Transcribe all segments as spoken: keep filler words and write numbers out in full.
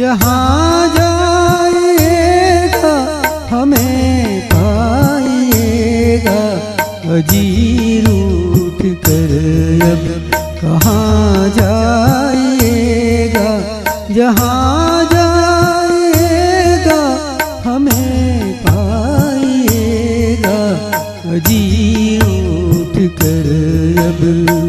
जहाँ जाइएगा हमें पाइएगा, अजी रूठ कर अब कहाँ जाइएगा। जहाँ जाइएगा हमें पाइएगा, अजी रूठ कर अब।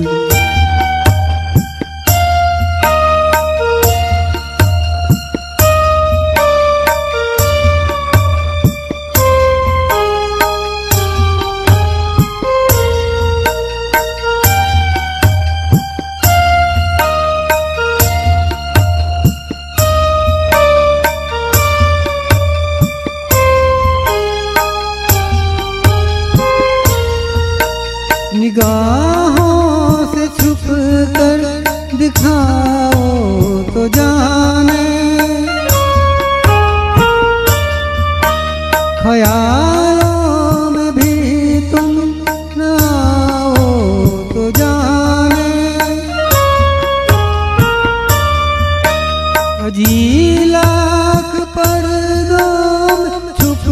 निगाहों से छुप कर दिखाओ तो जाने, ख्यालों में भी तुम न आओ तो जाने। अजी लाख पर्दों में छुप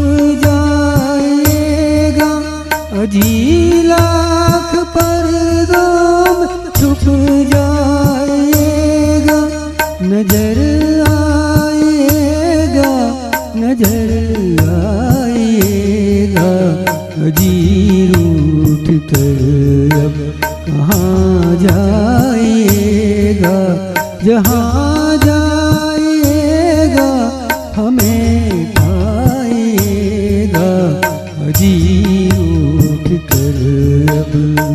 जाइएगा, अजी लाख पर्दों में छुप जाइएगा। नजर आइएगा, नजर आइएगा, अजी रूठ कर अब कहाँ जाइएगा। जहाँ जाइएगा हमें पाइएगा, अजी रूठ कर अब।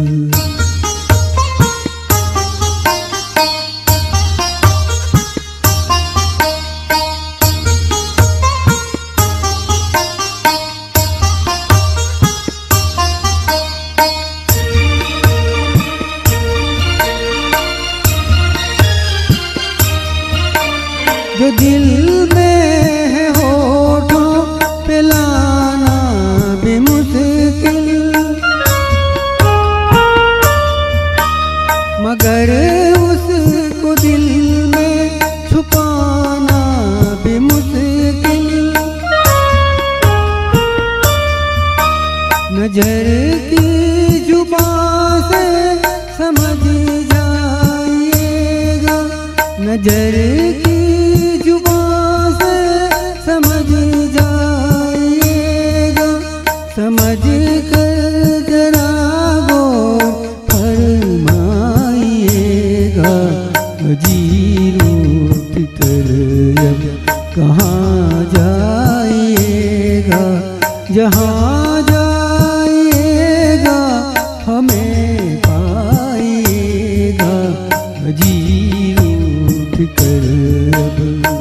जो दिल में है होठों पे लाना भी मुश्किल, मगर उसको दिल में छुपाना भी मुश्किल। नजर की जुबान से समझ जाइएगा, नजर की जुबान से समझ जाइएगा। समझ कर जरा गौर फरमाइएगा, अजी रूठ कर अब कहाँ जाइएगा। जहाँ जाइएगा हमें पाइएगा, अजी रूठ कर अब।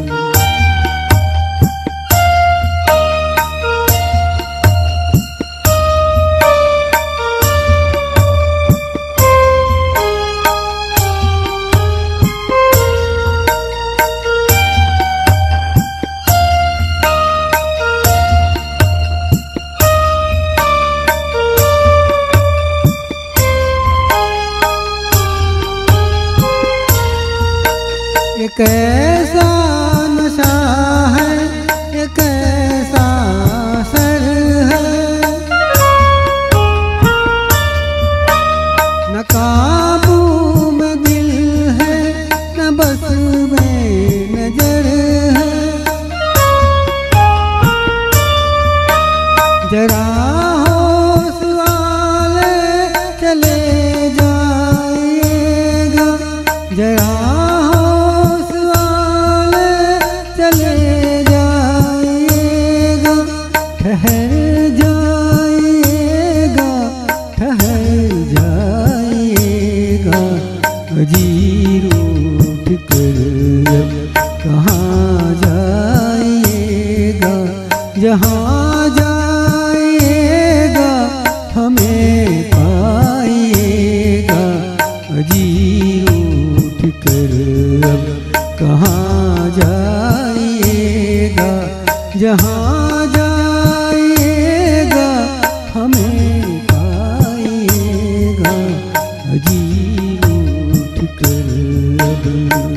एक ऐसा नशा है, एक ऐसा सर है, न काबू में दिल है, न बस में नजर है। जरा होश वाले चले जाइएगा, जरा ठहर जाइएगा, ठहर जाइएगा, अजी रूठ कर अब कहाँ जाइएगा। जहाँ जाइएगा हमें पाइएगा, अजी रूठ कर अब कहाँ जाइएगा। जहाँ जाइएगा हमें पाइएगा, अजी रूठ कर अब।